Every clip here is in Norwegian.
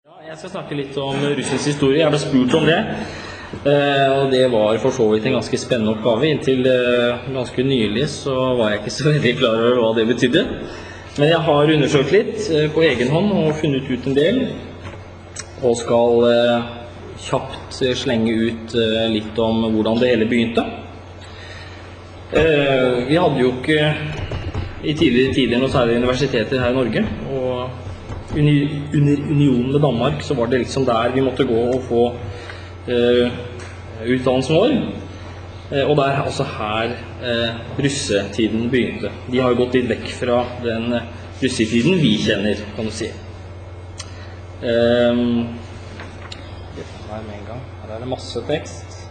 Ja, jeg skal snakke litt om russisk historie. Jeg ble spurt om det. Og det var for så vidt en ganske spennende oppgave. Inntil ganske nylig så var jeg ikke så veldig klar over hva det betydde. Men jeg har undersøkt litt på egen hånd og funnet ut en del. Og skal kjapt slenge ut litt om hvordan det hele begynte. Vi hadde jo ikke i tidligere tider noe særlig universiteter her i Norge. Og under unionen med Danmark så var det liksom der vi måtte gå og få utdannelsen vår. Og det er altså her russetiden begynte. De har jo gått litt vekk fra den russetiden vi kjenner, kan du si. Her med en gang. Her er det masse tekst.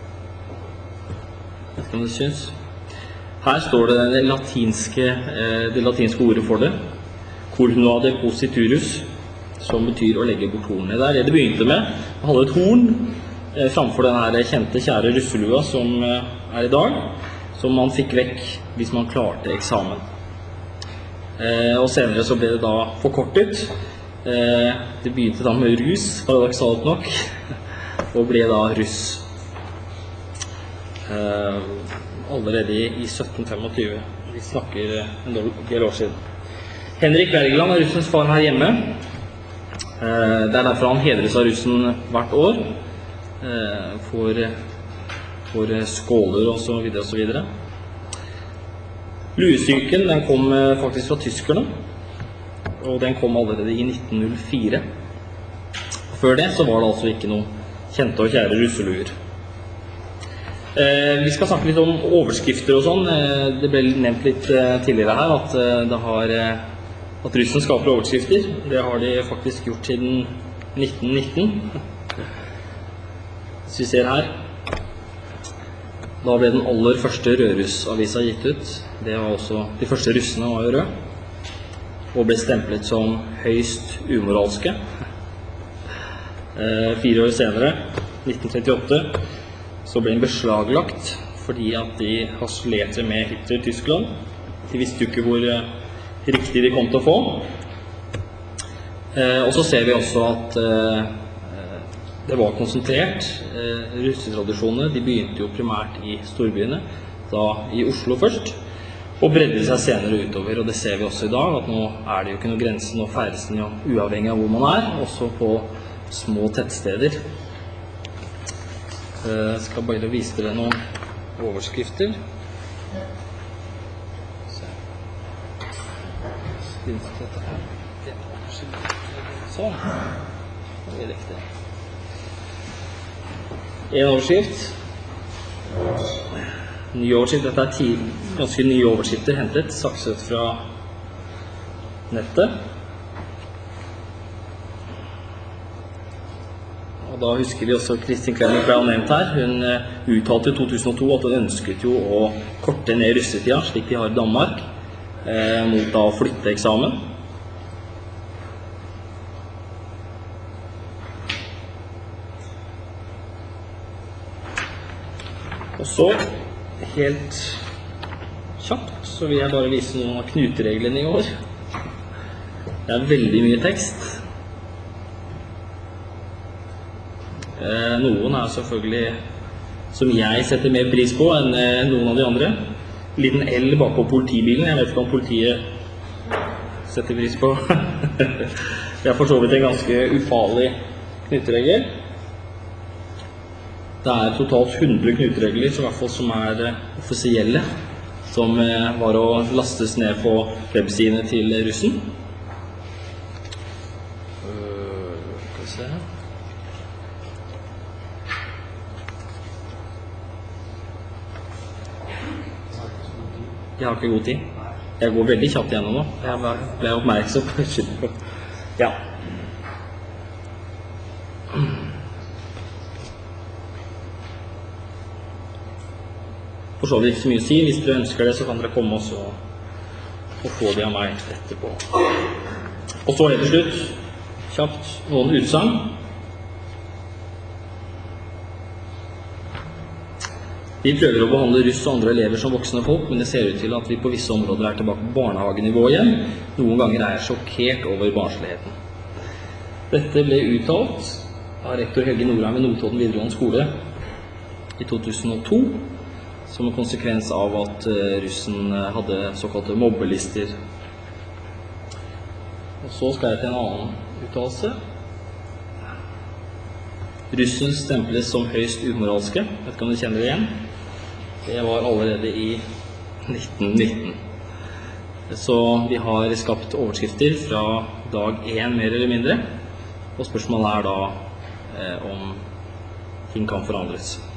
Vet ikke om det synes. Her står det det latinske ordet for det. Cornua depositurus, som betyr å legge bort hornene. Det er det begynte med. Vi hadde et horn framfor denne kjente, kjære russelua som er i dag, som man fikk vekk hvis man klarte eksamen. Og senere så ble det da forkortet. Det begynte da med rus, paradoksalt nok, og ble da russ. Allerede i 1725. Vi snakker en del år siden. Henrik Wergeland er russens far her hjemme. Det er derfor han hedres av russen hvert år. For skåler og så videre og så videre. Luesyken, den kom faktisk fra tyskerne. Og den kom allerede i 1904. Før det så var det altså ikke noen kjente og kjære russeluer. Vi skal snakke litt om overskrifter og sånn. Det ble nevnt litt tidligere her at russen skaper overskrifter. Det har de faktisk gjort siden 1919. Hvis vi ser her, da ble den aller første rødrussavisa gitt ut. Det var også, de første russene var jo rød, og ble stemplet som høyst umoralske. 4 år senere, 1938, så ble den beslaglagt fordi at de harselerte med Hitler-Tyskland. De visste jo ikke hvor riktig de kom til å få. Og så ser vi også at det var konsentrert. Russetradisjonene, de begynte jo primært i storbyene, da i Oslo først, og bredde seg senere utover. Og det ser vi også i dag, at nå er det jo ikke noe grense, nå ferdes den jo uavhengig av hvor man er, også på små tettsteder. Jeg skal bare vise dere noen overskrifter. Sånn. Det er riktig. En overskrift. Ny overskrift. Dette er ganske nye overskrifter hentet, sakset fra nettet. Og da husker vi også Kristin Clemet ble nevnt her. Hun uttalte i 2002 at hun ønsket jo å korte ned russetida, slik de har i Danmark, mot da å flytte eksamen. Og så, helt kjapt, så vil jeg bare vise noen av knutereglene i år. Det er veldig mye tekst. Noen er selvfølgelig, som jeg setter mer pris på enn noen av de andre. Liten L bak på politibilen, jeg vet ikke om politiet setter pris på. Det er for så vidt en ganske ufarlig knuteregel. Det er totalt 100 knuteregler, i hvert fall som er offisielle, som var å lastes ned på websidene til russen. Skal vi se her. Jeg har ikke god tid. Jeg går veldig kjapt gjennom nå. Jeg ble oppmerksom på. Ja. For så vidt ikke så mye å si. Hvis dere ønsker det, så kan dere komme også og få det av meg etterpå. Og så helt til slutt, kjapt, noen utsagn. Vi prøver å behandle russ og andre elever som voksne folk, men det ser ut til at vi på visse områder er tilbake på barnehagenivå igjen. Noen ganger er jeg sjokkert over barnsligheten. Dette ble uttalt av rektor Helge Norheim ved Notodden videregående skole i 2002, som en konsekvens av at russen hadde såkalte mobbelister. Og så skal jeg til en annen uttalelse. Russen stemples som høyst umoralske. Vet ikke om du kjenner det igjen? Det var allerede i 1919. Så vi har skapt overskrifter fra dag 1 mer eller mindre. Og spørsmålet er da om ting kan forandres.